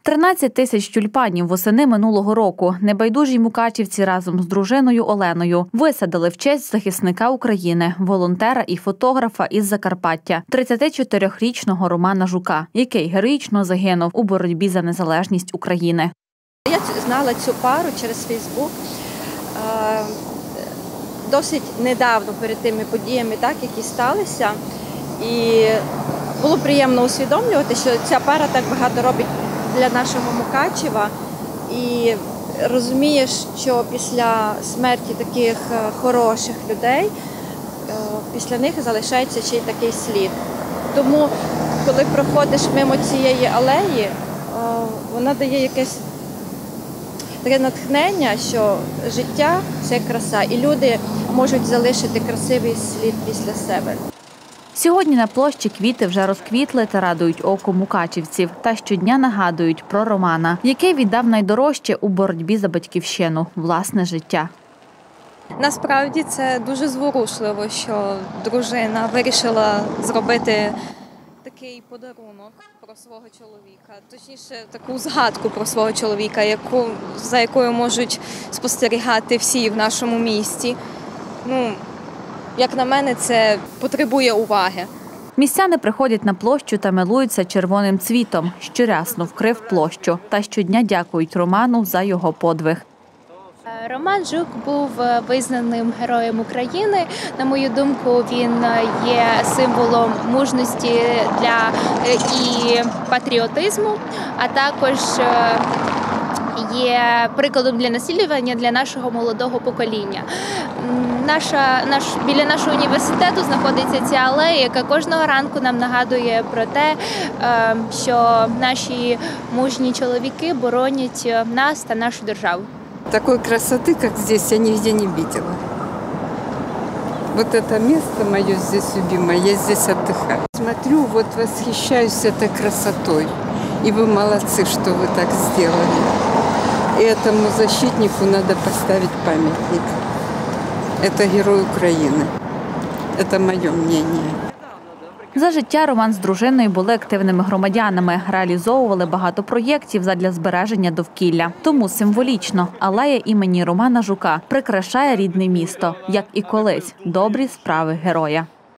13 тисяч тюльпанів восени минулого року небайдужі мукачівці разом з дружиною Оленою висадили в честь захисника України, волонтера і фотографа із Закарпаття, 34-річного Романа Жука, який героїчно загинув у боротьбі за незалежність України. Я знала цю пару через Фейсбук досить недавно перед тими подіями, які сталися. І було приємно усвідомлювати, що ця пара так багато робить для нашого Мукачева. І розумієш, що після смерті таких хороших людей, після них залишається ще й такий слід. Тому, коли проходиш мимо цієї алеї, вона дає якесь таке натхнення, що життя – це краса, і люди можуть залишити красивий слід після себе. Сьогодні на площі квіти вже розквітли та радують око мукачівців. Та щодня нагадують про Романа, який віддав найдорожче у боротьбі за батьківщину – власне життя. Насправді це дуже зворушливо, що дружина вирішила зробити такий подарунок про свого чоловіка, точніше таку згадку про свого чоловіка, за якою можуть спостерігати всі в нашому місті. Як на мене, це потребує уваги. Містяни приходять на площу та милуються червоним цвітом, що рясно вкрив площу. Та щодня дякують Роману за його подвиг. Роман Жук був визнаним героєм України. На мою думку, він є символом мужності і патріотизму, а також є прикладом для наслідування для нашого молодого покоління. Біля нашого університету знаходиться ця алея, яка кожного ранку нам нагадує про те, що наші мужні чоловіки боронять нас та нашу державу. Такой красоты, как здесь, я нигде не видела. Вот это место мое здесь любимое, я здесь отдыхаю. Смотрю, восхищаюсь этой красотой. И вы молодцы, что вы так сделали. И этому защитнику надо поставить памятник. Это герой Украины. Это мое мнение. За життя Роман з дружиною були активними громадянами, реалізовували багато проєктів задля збереження довкілля. Тому символічно алея імені Романа Жука прикрашає рідне місто, як і колись добрі справи героя.